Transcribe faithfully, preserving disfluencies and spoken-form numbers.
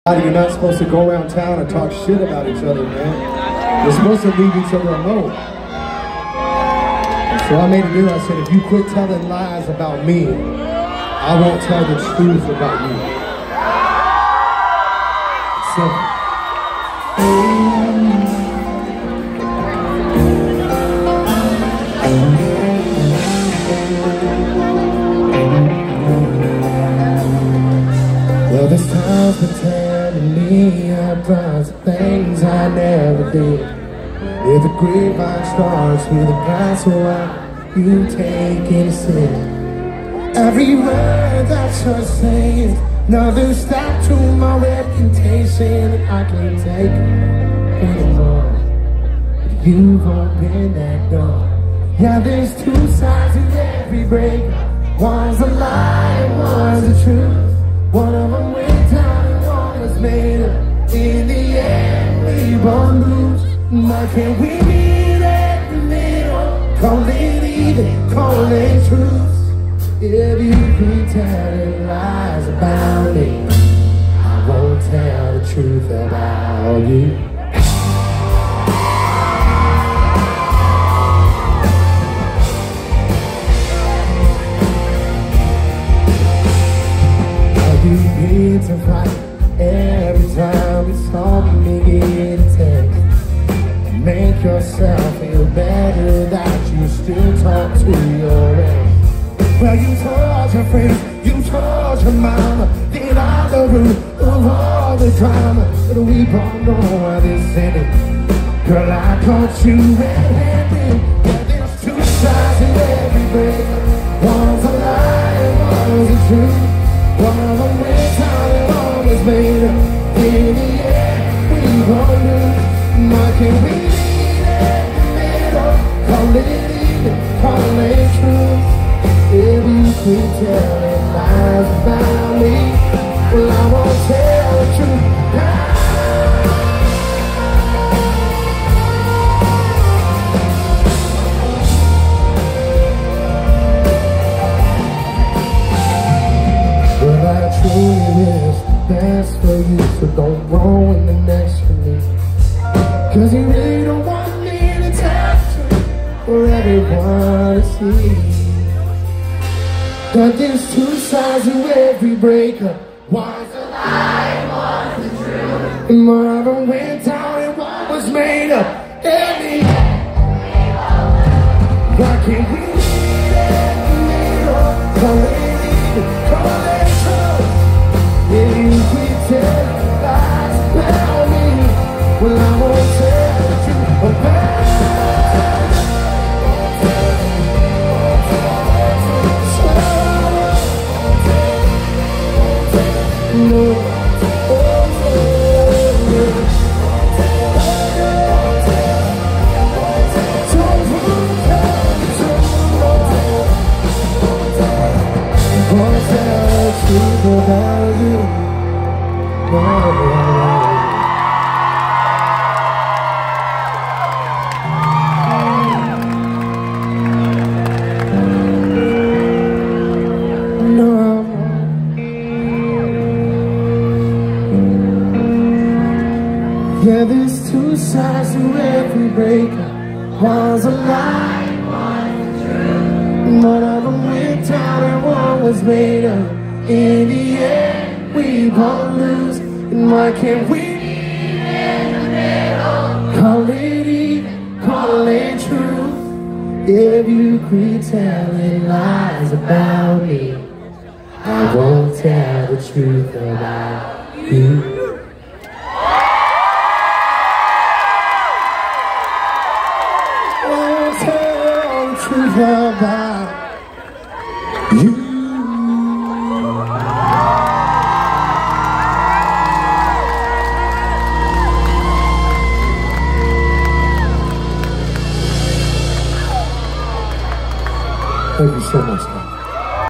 You're not supposed to go around town and talk shit about each other, man. You're supposed to leave each other alone. So I made a deal. I said, if you quit telling lies about me, I won't tell the truth about you. So. Well, this time's been telling me about things I never did. If the grapevine starts with a glass of wine, you take it a sip. Every word that you're saying, another step to my reputation. I can't take it anymore. But you've opened that door. Yeah, there's two sides to every break. One's a lie, one's the truth. One of them went down and one was made up. In the end, we both lose. Why can't we meet at the middle? Call it even, call it truth. If you keep telling lies about me, I won't tell the truth about you. You need to fight every time you saw me get a text. Make yourself feel better that you still talk to your ex. Well, you told your friends, you told your mama, then I'm the root of all the drama. But we both know why this ended. Girl, I caught you red-handed. Yeah, there's two sides to every break. One's a lie, one's a truth. One of them went out and one was made up. In the end, we gon' lose. Why can't we meet at the middle? Call it even, call it truth. If you keep telling lies about me, well, I won't tell the truth. I truly wish the best for you, so don't ruin the next for me. Cause you really don't want me to touch you for everyone to see. That there's two sides to every breakup. One's a lie, one's the truth. And one of them went down and one was made up. Every why can't we meet at the middle? Call it even, call it. If you keep telling lies about me, well, I won't tell the truth about you. No. About you. No. Yeah, there's two sides to every breakup. One's a lie, one's true. One of them went down and one was made up. In the end, we both lose. And why can't we meet in the middle? Call it even, call it truth. If you keep telling lies about me, I won't tell the truth about you. I won't tell the truth about you. Thank you so much.